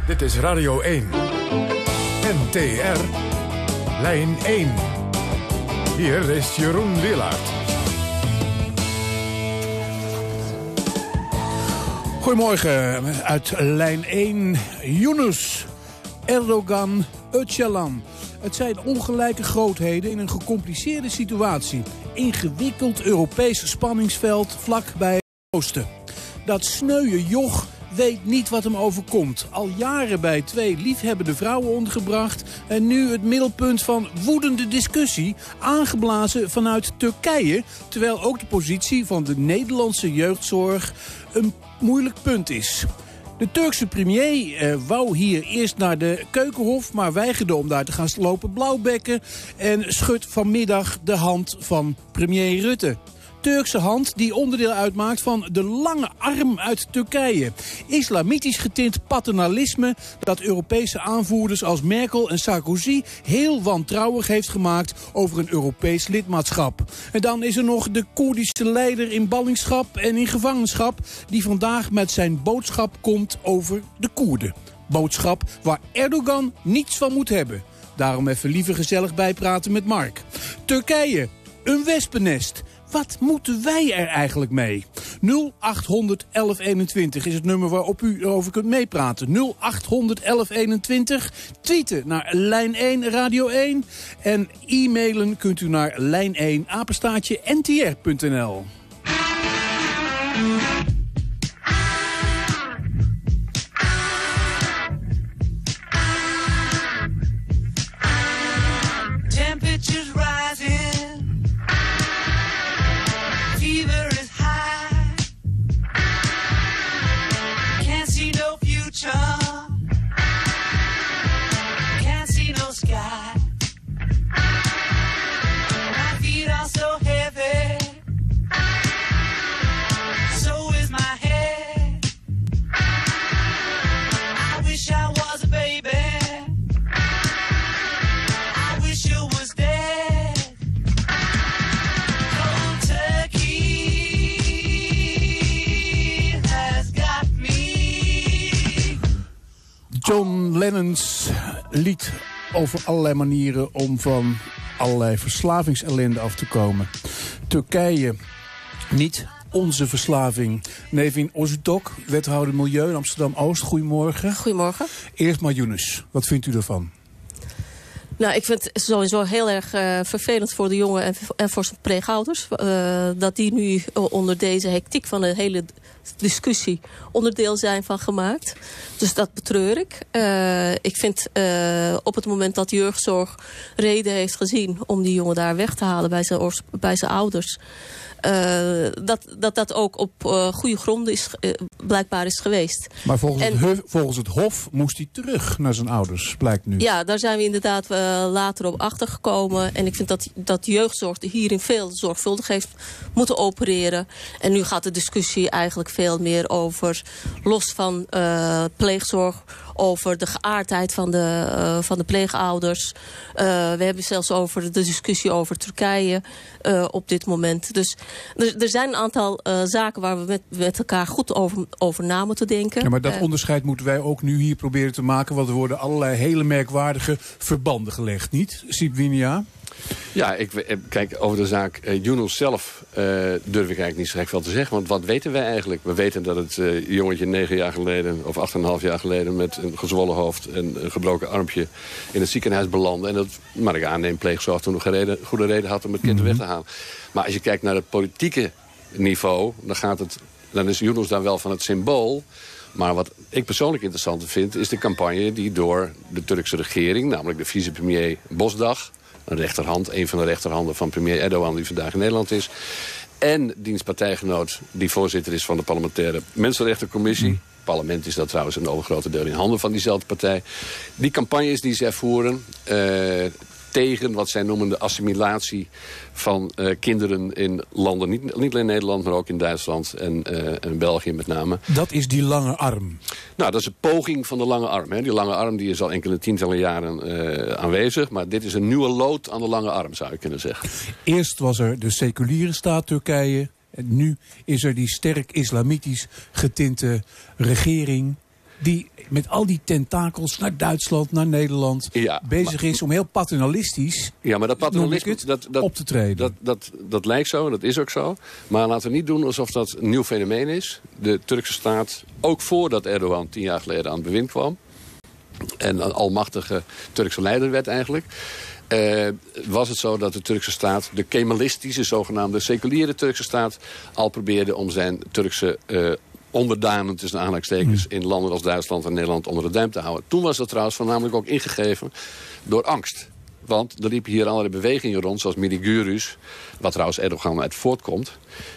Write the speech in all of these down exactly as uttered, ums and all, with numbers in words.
Dit is Radio één. N T R. Lijn één. Hier is Jeroen Wielaert. Goedemorgen, uit Lijn één. Yunus, Erdogan, Öcalan. Het zijn ongelijke grootheden in een gecompliceerde situatie. Ingewikkeld Europees spanningsveld vlak bij het oosten. Dat sneuwe joch weet niet wat hem overkomt. Al jaren bij twee liefhebbende vrouwen ondergebracht. En nu het middelpunt van woedende discussie. Aangeblazen vanuit Turkije. Terwijl ook de positie van de Nederlandse jeugdzorg een moeilijk punt is. De Turkse premier eh, wou hier eerst naar de Keukenhof, maar weigerde om daar te gaan lopen blauwbekken. En schudt vanmiddag de hand van premier Rutte. Turkse hand die onderdeel uitmaakt van de lange arm uit Turkije. Islamitisch getint paternalisme dat Europese aanvoerders als Merkel en Sarkozy heel wantrouwig heeft gemaakt over een Europees lidmaatschap. En dan is er nog de Koerdische leider in ballingschap en in gevangenschap die vandaag met zijn boodschap komt over de Koerden. Boodschap waar Erdogan niets van moet hebben. Daarom even liever gezellig bijpraten met Mark. Turkije, een wespennest. Wat moeten wij er eigenlijk mee? nul achthonderd elf eenentwintig is het nummer waarop u erover kunt meepraten. nul achthonderd elf eenentwintig. Tweeten naar Lijn één Radio één. En e-mailen kunt u naar lijn één apenstaartje n t r punt n l. Temperatures rising. Fever is high. Can't see no future. Can't see no sky. My feet are so heavy. So is my head. I wish I was a baby. I wish you was dead. Cold turkey has got me. John Lennon's lied over allerlei manieren om van allerlei verslavingsellende af te komen. Turkije, niet onze verslaving. Nevin Öztürk, wethouder Milieu in Amsterdam-Oost. Goedemorgen. Goedemorgen. Eerst maar Yunus, wat vindt u ervan? Nou, ik vind het sowieso heel erg uh, vervelend voor de jongen en, en voor zijn pleegouders. Uh, dat die nu uh, onder deze hectiek van de hele discussie onderdeel zijn van gemaakt. Dus dat betreur ik. Uh, ik vind uh, op het moment dat de jeugdzorg reden heeft gezien om die jongen daar weg te halen bij zijn, bij zijn ouders. Uh, dat, dat dat ook op uh, goede gronden is, uh, blijkbaar is geweest. Maar volgens, en, het, huf, volgens het Hof moest hij terug naar zijn ouders, blijkt nu. Ja, daar zijn we inderdaad uh, later op achtergekomen. En ik vind dat, dat de jeugdzorg hierin veel zorgvuldig heeft moeten opereren. En nu gaat de discussie eigenlijk veel meer over, los van uh, pleegzorg, over de geaardheid van de, uh, van de pleegouders. Uh, we hebben zelfs over de discussie over Turkije uh, op dit moment. Dus er, er zijn een aantal uh, zaken waar we met, met elkaar goed over, over na moeten denken. Ja, maar dat uh, onderscheid moeten wij ook nu hier proberen te maken. Want er worden allerlei hele merkwaardige verbanden gelegd, niet? Siep Winia? Ja, ik, kijk, over de zaak uh, Yunus zelf uh, durf ik eigenlijk niet zo gek veel te zeggen. Want wat weten wij eigenlijk? We weten dat het uh, jongetje negen jaar geleden, of acht en een half jaar geleden, met een gezwollen hoofd en een gebroken armpje in het ziekenhuis belandde. En dat, maar ik aanneem, pleegzorg toen nog een goede reden had om het kind Mm-hmm. weg te halen. Maar als je kijkt naar het politieke niveau, dan, gaat het, dan is Yunus daar wel van het symbool. Maar wat ik persoonlijk interessant vind, is de campagne die door de Turkse regering, namelijk de vicepremier Bosdag, een rechterhand, een van de rechterhanden van premier Erdogan die vandaag in Nederland is, en diens partijgenoot die voorzitter is van de parlementaire Mensenrechtencommissie. Mm. Het parlement is dat trouwens een overgrote deel in handen van diezelfde partij. Die campagnes die zij voeren uh, tegen wat zij noemen de assimilatie van uh, kinderen in landen, niet, niet alleen Nederland, maar ook in Duitsland en, uh, en België met name. Dat is die lange arm. Nou, dat is een poging van de lange arm. Hè. Die lange arm die is al enkele tientallen jaren uh, aanwezig, maar dit is een nieuwe lood aan de lange arm, zou je kunnen zeggen. Eerst was er de seculiere staat Turkije. En nu is er die sterk islamitisch getinte regering die met al die tentakels naar Duitsland, naar Nederland... Ja, bezig maar, is om heel paternalistisch ja, maar dat paternalisme het, dat, dat, op te treden. Dat, dat, dat lijkt zo, en dat is ook zo. Maar laten we niet doen alsof dat een nieuw fenomeen is. De Turkse staat, ook voordat Erdogan tien jaar geleden aan het bewind kwam... en een almachtige Turkse leider werd eigenlijk... Uh, was het zo dat de Turkse staat, de Kemalistische, zogenaamde seculiere Turkse staat... al probeerde om zijn Turkse uh, onderdanen, tussen aanhalingstekens... Mm. in landen als Duitsland en Nederland onder de duim te houden. Toen was dat trouwens voornamelijk ook ingegeven door angst. Want er liepen hier allerlei bewegingen rond, zoals Miligurus... wat trouwens Erdogan uit voortkomt.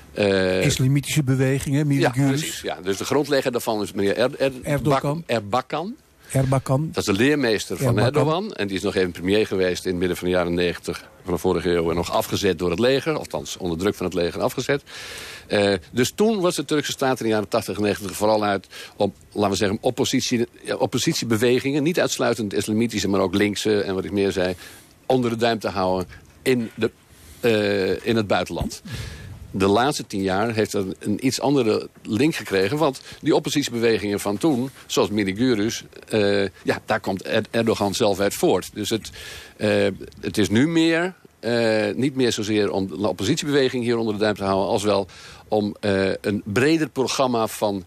Uh, Islamitische bewegingen, Miligurus. Ja, precies. Ja. Dus de grondlegger daarvan is meneer er, er, Erdogan. Erbakan. Erbakan. Dat is de leermeester van Erbakan. Erdogan. En die is nog even premier geweest in het midden van de jaren negentig van de vorige eeuw. En nog afgezet door het leger. Althans, onder druk van het leger afgezet. Uh, dus toen was de Turkse staat in de jaren tachtig en negentig vooral uit op, laten we zeggen, oppositie, oppositiebewegingen. Niet uitsluitend islamitische, maar ook linkse en wat ik meer zei. Onder de duim te houden in, de, uh, in het buitenland. De laatste tien jaar heeft dat een iets andere link gekregen. Want die oppositiebewegingen van toen, zoals Miligurus... Uh, ja, daar komt Erdogan zelf uit voort. Dus het, uh, het is nu meer, uh, niet meer zozeer om de oppositiebeweging hier onder de duim te houden... als wel om uh, een breder programma van...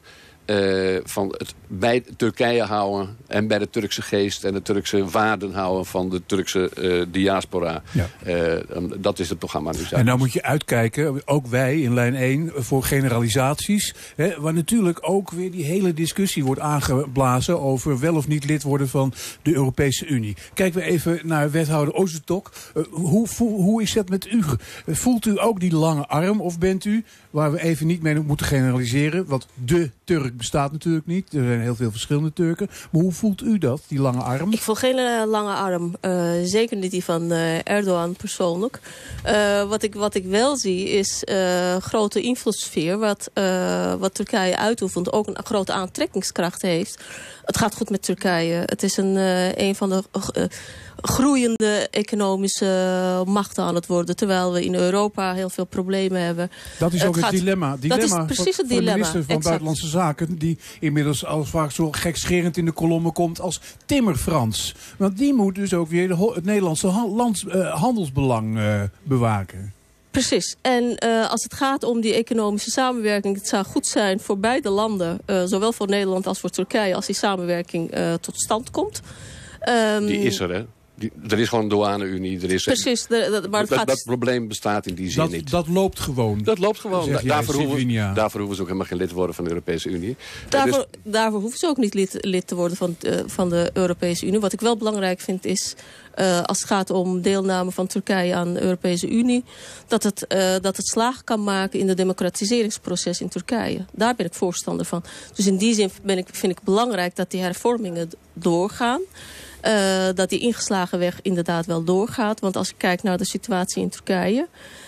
Uh, van het bij Turkije houden en bij de Turkse geest en de Turkse waarden houden van de Turkse uh, diaspora. Ja. Uh, dat is het programma nu. En nou moet je uitkijken, ook wij in lijn één, voor generalisaties. Hè, waar natuurlijk ook weer die hele discussie wordt aangeblazen over wel of niet lid worden van de Europese Unie. Kijken we even naar wethouder Ozertok. Uh, hoe, hoe, hoe is dat met u? Voelt u ook die lange arm of bent u, waar we even niet mee moeten generaliseren, want de Turk bestaat natuurlijk niet. Er zijn heel veel verschillende Turken. Maar hoe voelt u dat, die lange arm? Ik voel geen uh, lange arm. Uh, zeker niet die van uh, Erdogan persoonlijk. Uh, wat, ik, wat ik wel zie is uh, grote invloedssfeer. Wat, uh, wat Turkije uitoefent. Ook een grote aantrekkingskracht heeft. Het gaat goed met Turkije. Het is een, uh, een van de... Uh, groeiende economische machten aan het worden. Terwijl we in Europa heel veel problemen hebben. Dat is ook het, het gaat, dilemma. dilemma. Dat is precies het voor dilemma. de minister van exact. Buitenlandse Zaken. Die inmiddels al vaak zo gekscherend in de kolommen komt als Timmer Frans. Want die moet dus ook weer de, het Nederlandse ha- lands, uh, handelsbelang uh, bewaken. Precies. En uh, als het gaat om die economische samenwerking... het zou goed zijn voor beide landen... Uh, zowel voor Nederland als voor Turkije... als die samenwerking uh, tot stand komt. Um, die is er, hè? Die, er is gewoon een douane-unie. Er is Precies. De, de, maar het dat, gaat... dat probleem bestaat in die zin dat, niet. Dat loopt gewoon. Dat loopt gewoon. Da- jij, daarvoor, hoeven, ja. daarvoor hoeven ze ook helemaal geen lid te worden van de Europese Unie. Daarvoor, dus... daarvoor hoeven ze ook niet lid, lid te worden van, uh, van de Europese Unie. Wat ik wel belangrijk vind is... Uh, als het gaat om deelname van Turkije aan de Europese Unie... dat het, uh, dat het slaag kan maken in het democratiseringsproces in Turkije. Daar ben ik voorstander van. Dus in die zin ben ik, vind ik belangrijk dat die hervormingen doorgaan. Uh, dat die ingeslagen weg inderdaad wel doorgaat. Want als ik kijk naar de situatie in Turkije...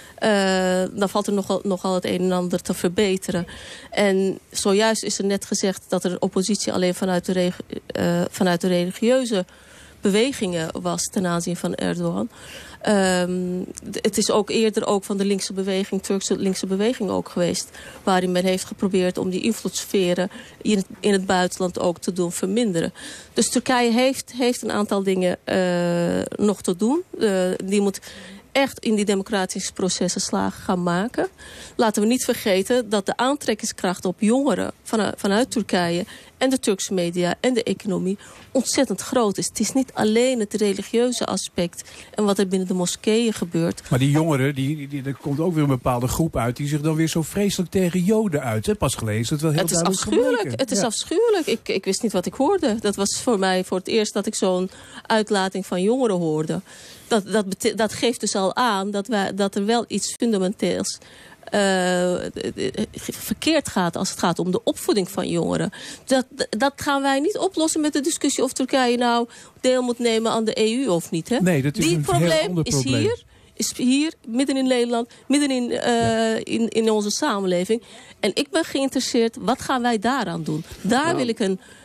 Uh, dan valt er nogal, nogal het een en ander te verbeteren. En zojuist is er net gezegd dat er oppositie alleen vanuit de, reg- uh, vanuit de religieuze bewegingen was ten aanzien van Erdogan. Um, het is ook eerder ook van de linkse beweging, Turkse linkse beweging ook geweest, waarin men heeft geprobeerd om die invloedssferen in het, in het buitenland ook te doen verminderen. Dus Turkije heeft, heeft een aantal dingen uh, nog te doen. Uh, die moet echt in die democratische processen slagen gaan maken. Laten we niet vergeten dat de aantrekkingskracht op jongeren vanuit, vanuit Turkije en de Turkse media en de economie ontzettend groot is. Het is niet alleen het religieuze aspect en wat er binnen de moskeeën gebeurt. Maar die jongeren, die, die, er komt ook weer een bepaalde groep uit die zich dan weer zo vreselijk tegen Joden uit. Hè? Pas gelezen, dat wel heel het is duidelijk afschuwelijk. gebleken. Het is ja. afschuwelijk. Ik, ik wist niet wat ik hoorde. Dat was voor mij voor het eerst dat ik zo'n uitlating van jongeren hoorde. Dat, dat, bete- dat geeft dus al aan dat, wij, dat er wel iets fundamenteels Uh, verkeerd gaat als het gaat om de opvoeding van jongeren. Dat, dat gaan wij niet oplossen met de discussie of Turkije nou deel moet nemen aan de E U of niet. Hè? Nee, dat is Die een probleem heel ander is probleem. hier, is hier, midden in Nederland, midden in, uh, ja. in, in onze samenleving. En ik ben geïnteresseerd, wat gaan wij daaraan doen? Daar nou. wil ik een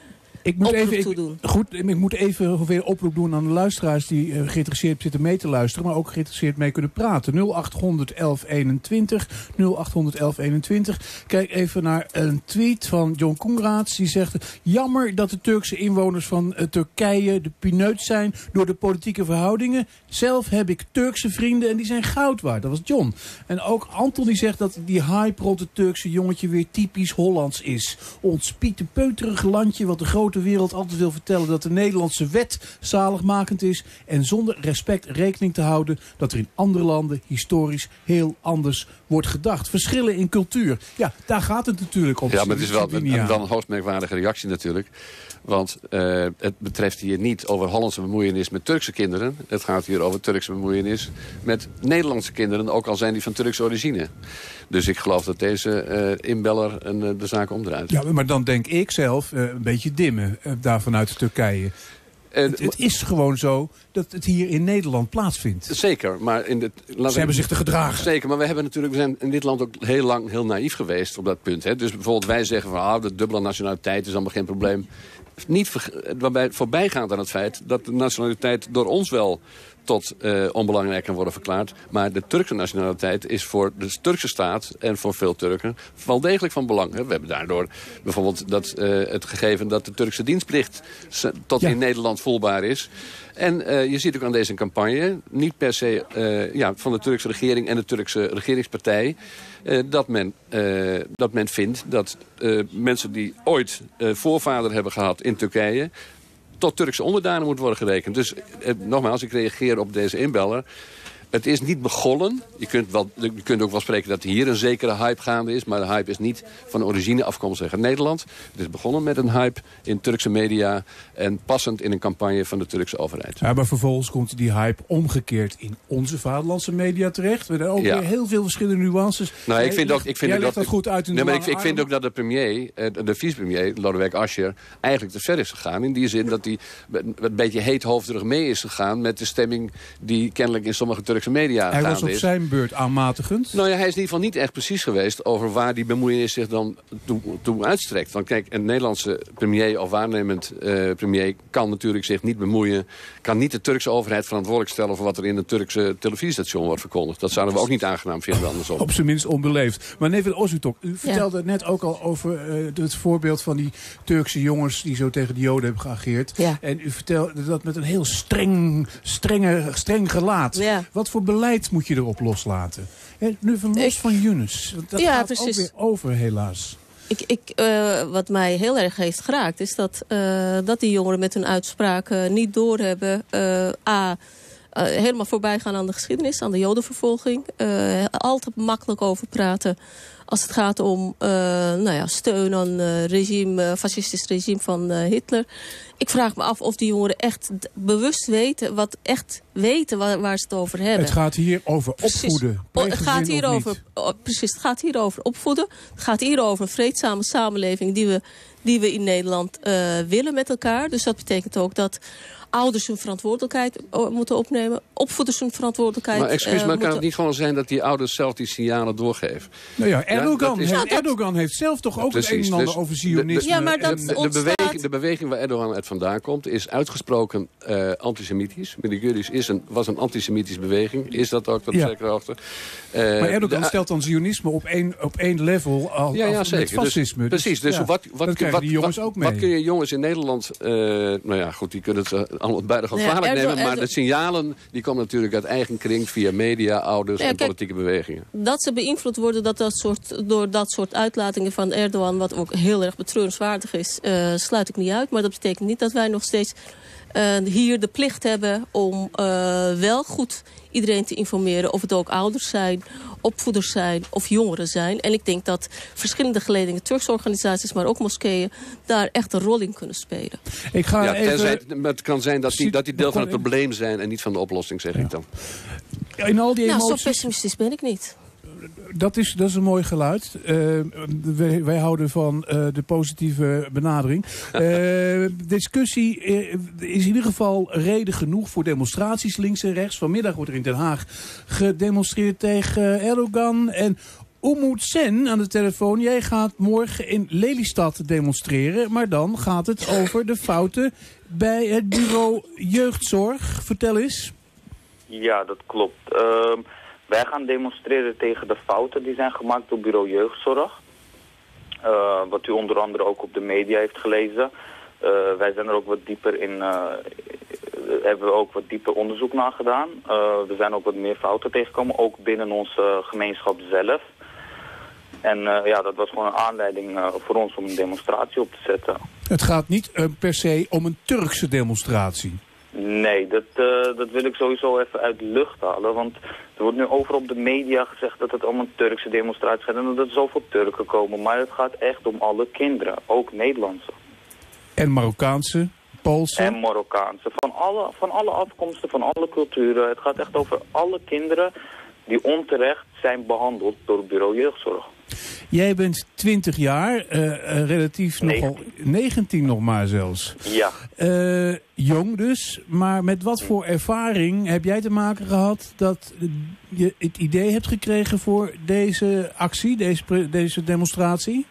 Ik moet oproep even, toe ik, doen. Goed, ik moet even weer oproep doen aan de luisteraars die uh, geïnteresseerd zitten mee te luisteren, maar ook geïnteresseerd mee kunnen praten. nul acht honderd elf eenentwintig, nul acht honderd elf eenentwintig. Kijk even naar een tweet van John Koenraads. Die zegt, jammer dat de Turkse inwoners van uh, Turkije de pineut zijn door de politieke verhoudingen. Zelf heb ik Turkse vrienden en die zijn goud waard. Dat was John. En ook Anton die zegt dat die hype rond het Turkse jongetje weer typisch Hollands is. Ons pieterpeuterig landje wat de grote wereld altijd wil vertellen dat de Nederlandse wet zaligmakend is en zonder respect rekening te houden dat er in andere landen historisch heel anders wordt gedacht. Verschillen in cultuur. Ja, daar gaat het natuurlijk om. Ja, maar het is wel een, wel een hoogst merkwaardige reactie natuurlijk. Want uh, het betreft hier niet over Hollandse bemoeienis met Turkse kinderen. Het gaat hier over Turkse bemoeienis met Nederlandse kinderen, ook al zijn die van Turkse origine. Dus ik geloof dat deze uh, inbeller een, uh, de zaak omdraait. Ja, maar dan denk ik zelf uh, een beetje dimmen uh, daar vanuit Turkije. Uh, het, het is gewoon zo dat het hier in Nederland plaatsvindt. Zeker, maar in de, ze hebben zich te gedragen. Zeker, maar we hebben natuurlijk, we zijn in dit land ook heel lang heel naïef geweest op dat punt. Hè. Dus bijvoorbeeld wij zeggen van ah, de dubbele nationaliteit is allemaal geen probleem. Niet waarbij voorbijgaand aan het feit dat de nationaliteit door ons wel tot uh, onbelangrijk kan worden verklaard. Maar de Turkse nationaliteit is voor de Turkse staat en voor veel Turken wel degelijk van belang. Hè. We hebben daardoor bijvoorbeeld dat, uh, het gegeven dat de Turkse dienstplicht tot ja. in Nederland voelbaar is. En uh, je ziet ook aan deze campagne, niet per se uh, ja, van de Turkse regering en de Turkse regeringspartij, uh, dat, men, uh, dat men vindt dat uh, mensen die ooit uh, voorvader hebben gehad in Turkije tot Turkse onderdanen moet worden gerekend. Dus eh, nogmaals, ik reageer op deze inbeller. Het is niet begollen. Je kunt, wel, je kunt ook wel spreken dat hier een zekere hype gaande is. Maar de hype is niet van origine afkomstig uit Nederland. Het is begonnen met een hype in Turkse media. En passend in een campagne van de Turkse overheid. Ja, maar vervolgens komt die hype omgekeerd in onze vaderlandse media terecht. We hebben ook ja. weer heel veel verschillende nuances. Nou, ik vind ook, ik vind Jij ook legt dat, dat goed uit in nee, de maar ik, ik vind ook dat de premier, de vicepremier, Lodewijk Asscher, eigenlijk te ver is gegaan. In die zin dat hij een beetje heethoofdig mee is gegaan met de stemming die kennelijk in sommige Turkse media hij was op is. zijn beurt aanmatigend. Nou ja, hij is in ieder geval niet echt precies geweest over waar die bemoeienis zich dan toe, toe uitstrekt. Want kijk, een Nederlandse premier of waarnemend uh, premier kan natuurlijk zich niet bemoeien, kan niet de Turkse overheid verantwoordelijk stellen voor wat er in een Turkse televisiestation wordt verkondigd. Dat zouden we ook niet aangenaam vinden andersom. Op zijn minst onbeleefd. Maar Nevin Ozutog, u vertelde ja. net ook al over uh, het voorbeeld van die Turkse jongens die zo tegen de Joden hebben geageerd. Ja. En u vertelde dat met een heel streng, strenge, streng gelaat. Ja. Wat voor beleid moet je erop loslaten? En nu van los van Yunus. Dat ja, gaat precies. ook weer over, helaas. Ik, ik, uh, wat mij heel erg heeft geraakt is dat, uh, dat die jongeren met hun uitspraken niet doorhebben. Uh, A, uh, helemaal voorbij gaan aan de geschiedenis, aan de jodenvervolging. Uh, altijd makkelijk over praten als het gaat om uh, nou ja, steun aan uh, regime, uh, fascistisch regime van uh, Hitler. Ik vraag me af of die jongeren echt bewust weten, wat echt weten waar, waar ze het over hebben. Het gaat hier over opvoeden. Precies. Het gaat hier over, oh, precies, het gaat hier over opvoeden. Het gaat hier over een vreedzame samenleving die we, die we in Nederland uh, willen met elkaar. Dus dat betekent ook dat ouders hun verantwoordelijkheid moeten opnemen. Opvoeders hun verantwoordelijkheid Maar excuus, uh, maar kan moeten... het niet gewoon zijn dat die ouders zelf die signalen doorgeven? Nou ja, Erdogan, ja, is... heeft, ja, dat... Erdogan heeft zelf toch ook Precies, het een en ander dus over Zionisme. Ja, maar dat de, de, ontstaat... de, beweging, de beweging waar Erdogan uit vandaan komt is uitgesproken uh, antisemitisch. Miligurisch is een, was een antisemitische beweging. Is dat ook tot ja. zekere hoogte. Uh, maar Erdogan de, stelt dan Zionisme op één, op één level al, ja, ja, met zeker. fascisme. Dus, precies, dus ja, wat, wat, dat wat, die jongens wat, ook mee. wat kun je jongens in Nederland... Uh, nou ja, goed, die kunnen het uh, allemaal buitengewoon Ja, kwalijk Erdo- nemen. Maar Erdo- de signalen die komen natuurlijk uit eigen kring via media, ouders Ja, en kijk, politieke bewegingen. Dat ze beïnvloed worden dat dat soort, door dat soort uitlatingen van Erdogan, wat ook heel erg betreurenswaardig is, uh, sluit ik niet uit. Maar dat betekent niet dat wij nog steeds uh, hier de plicht hebben om uh, wel goed iedereen te informeren. Of het ook ouders zijn, opvoeders zijn of jongeren zijn. En ik denk dat verschillende geledingen, Turkse organisaties, maar ook moskeeën, daar echt een rol in kunnen spelen. Ik ga ja, even... tenzij, maar het kan zijn dat die, dat die deel van het probleem zijn en niet van de oplossing, zeg ja. ik dan. In al die nou, emoties... zo pessimistisch ben ik niet. Dat is, dat is een mooi geluid. Uh, wij, wij houden van uh, de positieve benadering. Uh, discussie is in ieder geval reden genoeg voor demonstraties links en rechts. Vanmiddag wordt er in Den Haag gedemonstreerd tegen Erdogan. En Umut Sen aan de telefoon. Jij gaat morgen in Lelystad demonstreren, maar dan gaat het over de fouten bij het bureau jeugdzorg. Vertel eens. Ja, dat klopt. Uh, wij gaan demonstreren tegen de fouten die zijn gemaakt door bureau jeugdzorg. Uh, wat u onder andere ook op de media heeft gelezen. Uh, wij zijn er ook wat dieper in, uh, hebben we ook wat dieper onderzoek naar gedaan. Uh, er zijn ook wat meer fouten tegengekomen, ook binnen onze gemeenschap zelf. En uh, ja, dat was gewoon een aanleiding uh, voor ons om een demonstratie op te zetten. Het gaat niet uh, per se om een Turkse demonstratie. Nee, dat, uh, dat wil ik sowieso even uit de lucht halen. Want er wordt nu overal op de media gezegd dat het om een Turkse demonstratie gaat. En dat er zoveel Turken komen. Maar het gaat echt om alle kinderen, ook Nederlandse. En Marokkaanse, Poolse. En Marokkaanse. Van alle, van alle afkomsten, van alle culturen. Het gaat echt over alle kinderen die onterecht zijn behandeld door het bureau jeugdzorg. Jij bent twintig jaar, uh, uh, relatief negentien. nogal negentien nog maar zelfs. Ja. Uh, jong dus, maar met wat voor ervaring heb jij te maken gehad dat je het idee hebt gekregen voor deze actie, deze, deze demonstratie?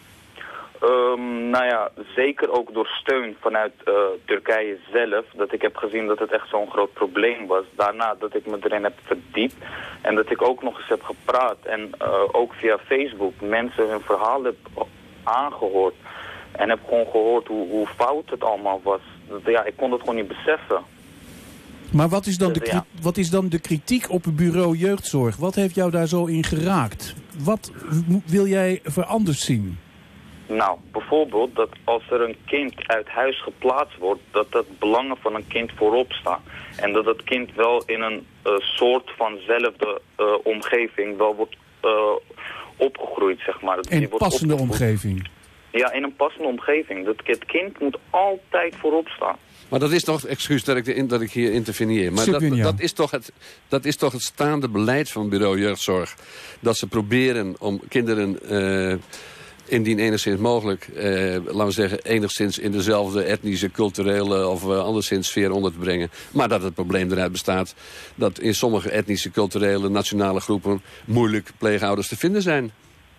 Um, nou ja, zeker ook door steun vanuit uh, Turkije zelf. Dat ik heb gezien dat het echt zo'n groot probleem was. Daarna dat ik me erin heb verdiept. En dat ik ook nog eens heb gepraat. En uh, ook via Facebook mensen hun verhaal heb aangehoord. En heb gewoon gehoord hoe, hoe fout het allemaal was. Dat, ja, ik kon het gewoon niet beseffen. Maar wat is, dan de, Dus, ja. wat is dan de kritiek op het bureau jeugdzorg? Wat heeft jou daar zo in geraakt? Wat wil jij veranderd zien? Nou, bijvoorbeeld dat als er een kind uit huis geplaatst wordt, dat dat belangen van een kind voorop staan. En dat het kind wel in een uh, soort vanzelfde uh, omgeving wel wordt uh, opgegroeid, zeg maar. Dat In een wordt passende opgevoed. omgeving? Ja, in een passende omgeving. Dat het kind moet altijd voorop staan. Maar dat is toch, excuus dat ik, in, dat ik hier interveneer, maar dat, dat, is toch het, dat is toch het staande beleid van bureau jeugdzorg. Dat ze proberen om kinderen, uh, indien enigszins mogelijk, uh, laten we zeggen, enigszins in dezelfde etnische, culturele of uh, anderszins sfeer onder te brengen. Maar dat het probleem eruit bestaat dat in sommige etnische, culturele, nationale groepen moeilijk pleegouders te vinden zijn.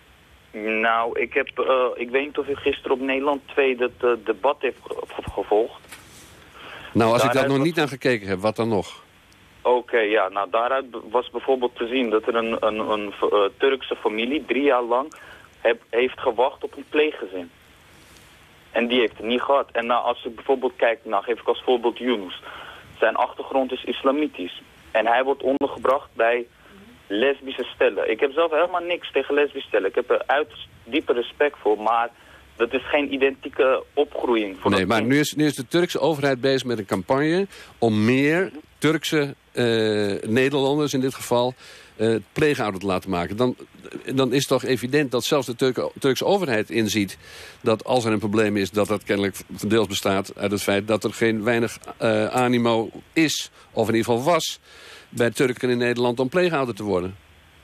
Nou, ik heb, uh, ik weet niet of u gisteren op Nederland twee dat uh, debat heeft ge gevolgd. Nou, als Daaruit ik daar nog was... niet naar gekeken heb, wat dan nog? Oké, okay, ja. Nou, daaruit was bijvoorbeeld te zien dat er een, een, een uh, Turkse familie drie jaar lang heb, heeft gewacht op een pleeggezin. En die heeft het niet gehad. En nou, als ik bijvoorbeeld kijk, nou geef ik als voorbeeld Yunus. Zijn achtergrond is islamitisch. En hij wordt ondergebracht bij lesbische stellen. Ik heb zelf helemaal niks tegen lesbische stellen. Ik heb er uiterst diepe respect voor, maar dat is geen identieke opgroeiing. Voor nee, maar nu is, nu is de Turkse overheid bezig met een campagne om meer Turkse uh, Nederlanders in dit geval uh, pleegouder te laten maken. Dan, dan is toch evident dat zelfs de Turk, Turkse overheid inziet dat als er een probleem is, dat dat kennelijk deels bestaat uit het feit dat er geen weinig uh, animo is, of in ieder geval was, bij Turken in Nederland om pleegouder te worden.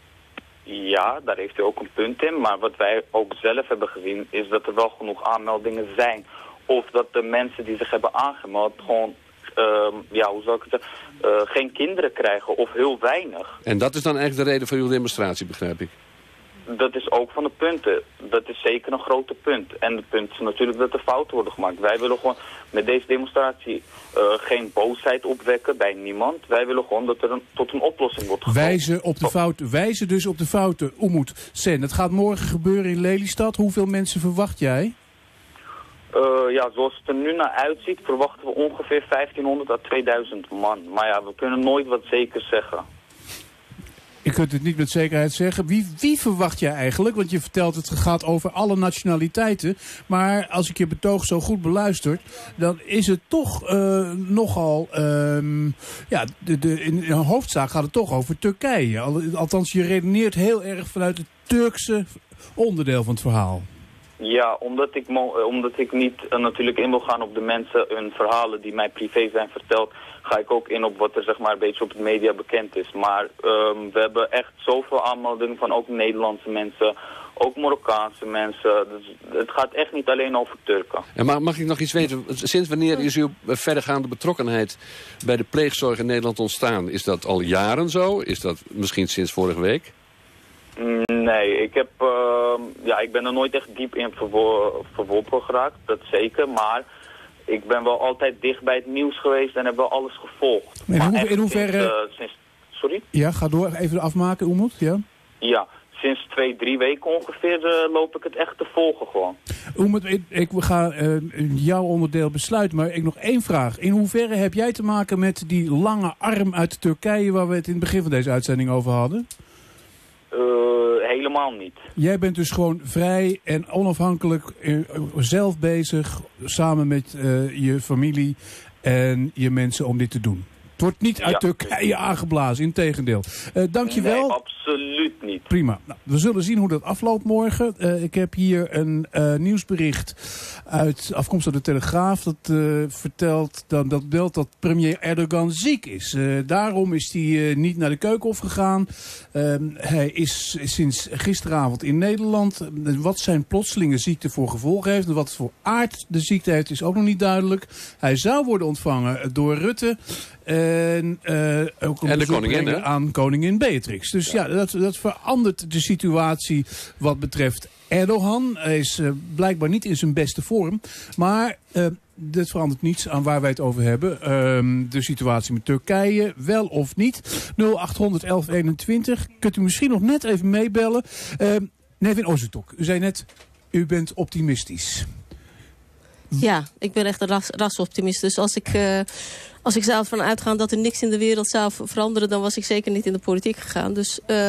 Ja, daar heeft u ook een punt in. Maar wat wij ook zelf hebben gezien is dat er wel genoeg aanmeldingen zijn. Of dat de mensen die zich hebben aangemeld gewoon, uh, ja, hoe zou ik het zeggen, uh, geen kinderen krijgen of heel weinig. En dat is dan eigenlijk de reden voor uw demonstratie, begrijp ik? Dat is ook van de punten. Dat is zeker een grote punt. En het punt is natuurlijk dat er fouten worden gemaakt. Wij willen gewoon met deze demonstratie uh, geen boosheid opwekken bij niemand. Wij willen gewoon dat er een, tot een oplossing wordt gekomen. Wijzen op de fouten. Wijzen dus op de fouten. Umut Sen, het gaat morgen gebeuren in Lelystad. Hoeveel mensen verwacht jij? Uh, ja, zoals het er nu naar uitziet verwachten we ongeveer vijftienhonderd à tweeduizend man. Maar ja, we kunnen nooit wat zeker zeggen. Je kunt het niet met zekerheid zeggen. Wie, wie verwacht jij eigenlijk? Want je vertelt het gaat over alle nationaliteiten. Maar als ik je betoog zo goed beluister, dan is het toch uh, nogal... Um, ja, de, de, in een hoofdzaak gaat het toch over Turkije. Althans, je redeneert heel erg vanuit het Turkse onderdeel van het verhaal. Ja, omdat ik, mo omdat ik niet uh, natuurlijk in wil gaan op de mensen hun verhalen die mij privé zijn verteld, ga ik ook in op wat er zeg maar een beetje op de media bekend is. Maar um, we hebben echt zoveel aanmeldingen van ook Nederlandse mensen, ook Marokkaanse mensen. Dus het gaat echt niet alleen over Turken. En mag, mag ik nog iets weten? Sinds wanneer is uw verdergaande betrokkenheid bij de pleegzorg in Nederland ontstaan? Is dat al jaren zo? Is dat misschien sinds vorige week? Nee, ik, heb, uh, ja, ik ben er nooit echt diep in verwo- verworpen geraakt, dat zeker. Maar ik ben wel altijd dicht bij het nieuws geweest en heb wel alles gevolgd. In, Maar hoe, echt in hoeverre... Sinds, uh, sinds, sorry? Ja, ga door. Even afmaken, Umut. Ja. Ja, sinds twee, drie weken ongeveer uh, loop ik het echt te volgen gewoon. Umut, ik, ik ga uh, jouw onderdeel besluiten, maar ik nog één vraag. In hoeverre heb jij te maken met die lange arm uit Turkije waar we het in het begin van deze uitzending over hadden? Uh, helemaal niet. Jij bent dus gewoon vrij en onafhankelijk uh, zelf bezig, samen met uh, je familie en je mensen om dit te doen. Het wordt niet uit ja. Turkije aangeblazen, integendeel. Uh, Dank je wel. Nee, absoluut niet. Prima. Nou, we zullen zien hoe dat afloopt morgen. Uh, ik heb hier een uh, nieuwsbericht uit afkomstig uit de Telegraaf. Dat uh, vertelt dan, dat belt dat premier Erdogan ziek is. Uh, daarom is hij uh, niet naar de Keukenhof gegaan. Uh, hij is sinds gisteravond in Nederland. Uh, wat zijn plotselinge ziekte voor gevolgen heeft en wat voor aard de ziekte heeft is ook nog niet duidelijk. Hij zou worden ontvangen door Rutte. En uh, ook een en de bezoek koningin, brengen aan koningin Beatrix. Dus ja, ja dat, dat verandert de situatie wat betreft Erdogan. Hij is uh, blijkbaar niet in zijn beste vorm. Maar uh, dit verandert niets aan waar wij het over hebben. Uh, de situatie met Turkije, wel of niet. nul acht honderd elf eenentwintig. Kunt u misschien nog net even meebellen. Uh, Nevin Ozertok, u zei net, u bent optimistisch. Ja, ik ben echt een ras, rasoptimist. Dus als ik... Uh, Als ik zou ervan uitgaan dat er niks in de wereld zou veranderen, dan was ik zeker niet in de politiek gegaan. Dus uh,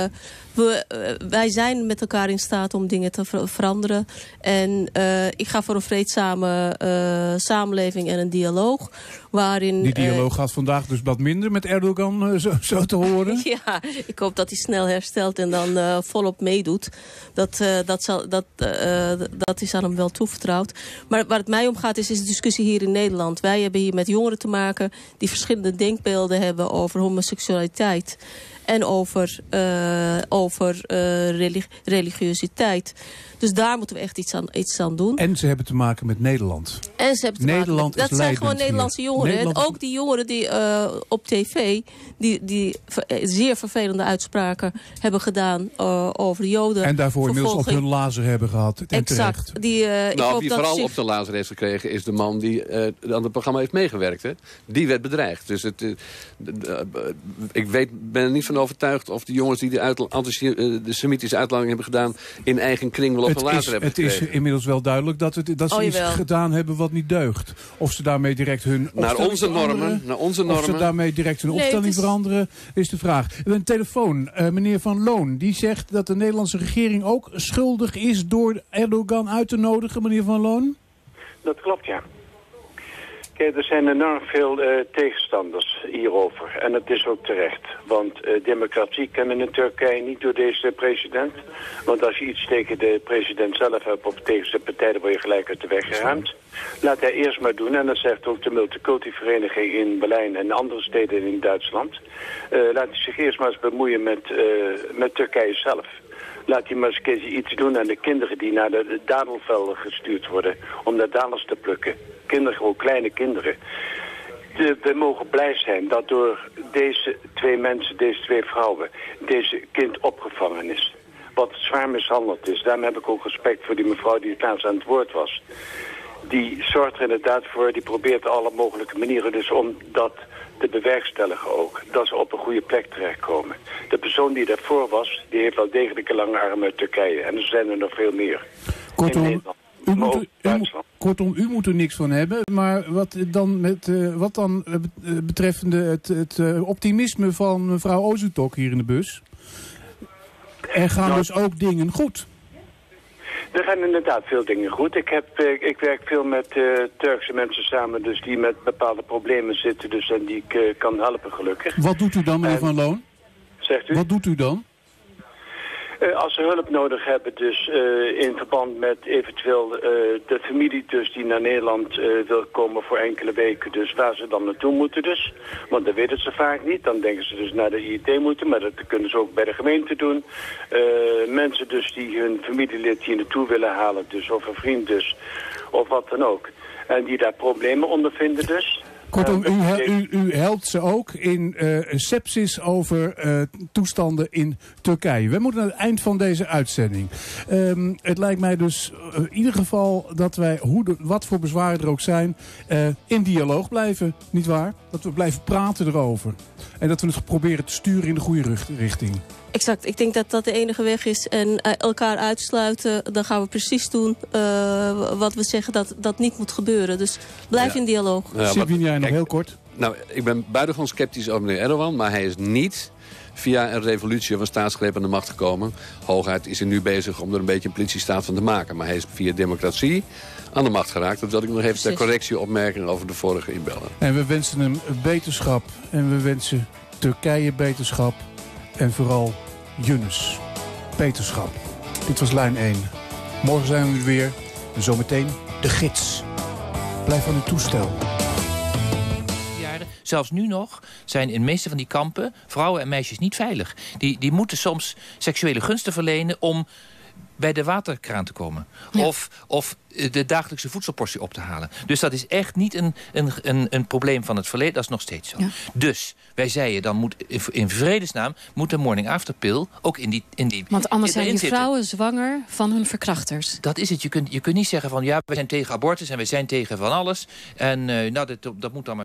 we, uh, wij zijn met elkaar in staat om dingen te ver veranderen. En uh, ik ga voor een vreedzame uh, samenleving en een dialoog. Waarin, Die dialoog uh, gaat vandaag dus wat minder met Erdogan, uh, zo, zo te horen. Ja, ik hoop dat hij snel herstelt en dan uh, volop meedoet. Dat, uh, dat, zal, dat, uh, dat is aan hem wel toevertrouwd. Maar waar het mij om gaat is, is de discussie hier in Nederland. Wij hebben hier met jongeren te maken die verschillende denkbeelden hebben over homoseksualiteit en over, uh, over uh, religi religiositeit. Dus daar moeten we echt iets aan, iets aan doen. En ze hebben te maken met Nederland. En ze hebben te Nederland maken met, dat zijn gewoon Nederlandse hier. jongeren. Nederland... En ook die jongeren die uh, op tv die, die zeer vervelende uitspraken hebben gedaan uh, over de Joden. En daarvoor inmiddels op hun lazer hebben gehad. En exact. Terecht. Die, uh, ik nou, hoop wie dat vooral zich... op de lazer heeft gekregen is de man die uh, aan het programma heeft meegewerkt. Hè? Die werd bedreigd. Dus het, uh, uh, ik weet, ben er niet van overtuigd of de jongens die de, de semitische uitlating hebben gedaan in eigen kring wel op het een lazer is, hebben het gekregen. Het is inmiddels wel duidelijk dat, het, dat ze oh, iets gedaan hebben wat niet deugt. Of ze daarmee direct hun naar onze normen, naar onze normen. Of ze daarmee direct hun opstelling nee, is... veranderen, is de vraag. We hebben een telefoon, uh, meneer Van Loon. Die zegt dat de Nederlandse regering ook schuldig is door Erdogan uit te nodigen, meneer Van Loon? Dat klopt, ja. Kijk, er zijn enorm veel uh, tegenstanders hierover. En dat is ook terecht. Want uh, democratie kennen in Turkije niet door deze president. Want als je iets tegen de president zelf hebt of tegen zijn partij, dan word je gelijk uit de weg geruimd. Laat hij eerst maar doen. En dat zegt ook de multiculti-vereniging in Berlijn en andere steden in Duitsland. Uh, laat hij zich eerst maar eens bemoeien met, uh, met Turkije zelf. Laat hij maar eens een keer iets doen aan de kinderen die naar de dadelvelden gestuurd worden. Om daar dadels te plukken. Kinderen, gewoon kleine kinderen. De, we mogen blij zijn dat door deze twee mensen, deze twee vrouwen, deze kind opgevangen is. Wat zwaar mishandeld is. Daarom heb ik ook respect voor die mevrouw die het laatst aan het woord was. Die zorgt er inderdaad voor, die probeert alle mogelijke manieren dus om dat te bewerkstelligen ook. Dat ze op een goede plek terechtkomen. De persoon die daarvoor was, die heeft wel degelijk een lange arm uit Turkije. En er zijn er nog veel meer. Kortom, u moet, u, u, kortom, u moet er niks van hebben. Maar wat dan, met, uh, wat dan uh, betreffende het, het uh, optimisme van mevrouw Ozertok hier in de bus? Er gaan nou, dus ook dingen goed. Er gaan inderdaad veel dingen goed. Ik, heb, uh, ik werk veel met uh, Turkse mensen samen, dus die met bepaalde problemen zitten, dus en die ik uh, kan helpen gelukkig. Wat doet u dan, meneer en, Van Loon? Zegt u? Wat doet u dan? Uh, als ze hulp nodig hebben, dus uh, in verband met eventueel uh, de familie dus die naar Nederland uh, wil komen voor enkele weken, dus waar ze dan naartoe moeten dus. Want dat weten ze vaak niet. Dan denken ze dus naar de I T moeten, maar dat kunnen ze ook bij de gemeente doen. Uh, mensen dus die hun familielid hier naartoe willen halen, dus of een vriend dus, of wat dan ook. En die daar problemen ondervinden dus. Kortom, Uh, u, hel- u, u helpt ze ook in uh, sepsis over uh, toestanden in Turkije. We moeten aan het eind van deze uitzending. Um, het lijkt mij dus uh, in ieder geval dat wij, hoe de, wat voor bezwaren er ook zijn, uh, in dialoog blijven, nietwaar? Dat we blijven praten erover. En dat we het proberen te sturen in de goede rucht- richting. Exact, ik denk dat dat de enige weg is. En uh, elkaar uitsluiten, dan gaan we precies doen uh, wat we zeggen dat dat niet moet gebeuren. Dus blijf Ja. in dialoog. Ja, wat- Sibin, jij nog kijk, heel kort? Nou, ik ben buitengewoon sceptisch over meneer Erdogan, maar hij is niet via een revolutie of een staatsgreep aan de macht gekomen. Hooguit is hij nu bezig om er een beetje een politiestaat van te maken. Maar hij is via democratie aan de macht geraakt. Dat wil ik nog even ter Precies. correctie opmerken over de vorige inbeller. En we wensen hem beterschap. En we wensen Turkije beterschap. En vooral Yunus beterschap. Dit was lijn één. Morgen zijn we er weer. En zometeen de gids. Blijf aan uw toestel. Jaren, zelfs nu nog, zijn in de meeste van die kampen vrouwen en meisjes niet veilig. Die, die moeten soms seksuele gunsten verlenen om bij de waterkraan te komen. Ja. Of, of de dagelijkse voedselportie op te halen. Dus dat is echt niet een, een, een, een probleem van het verleden. Dat is nog steeds zo. Ja. Dus wij zeiden, dan moet in vredesnaam moet de morning after pill ook in die in die Want anders zijn erin die zitten. vrouwen zwanger van hun verkrachters. Dat is het. Je kunt, je kunt niet zeggen van ja, we zijn tegen abortus en we zijn tegen van alles. En uh, nou, dat, dat moet dan maar